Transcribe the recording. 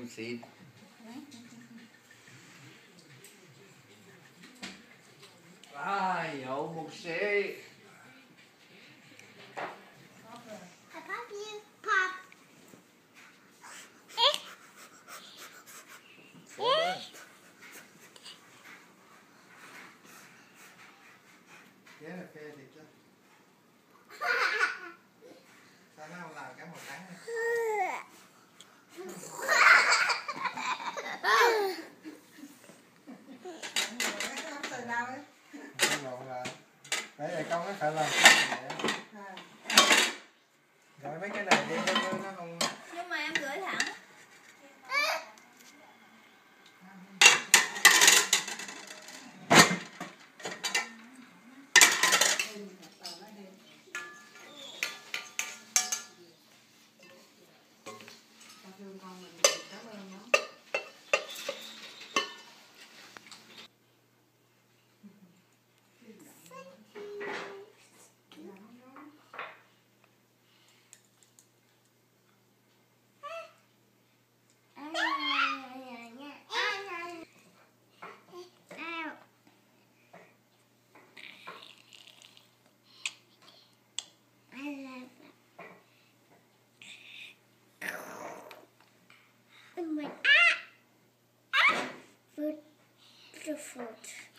xịt. Dậu một xị. I pop you. Pop. Ghé là phê thiệt chứ. Sao nó không làm cả một tháng này? Từ nào ấy? Lộn là đấy là con nó phải làm cái này vậy. Rồi mấy cái này đi nó không. Nhưng mà em gửi thẳng. Con mình cảm ơn lắm. Food.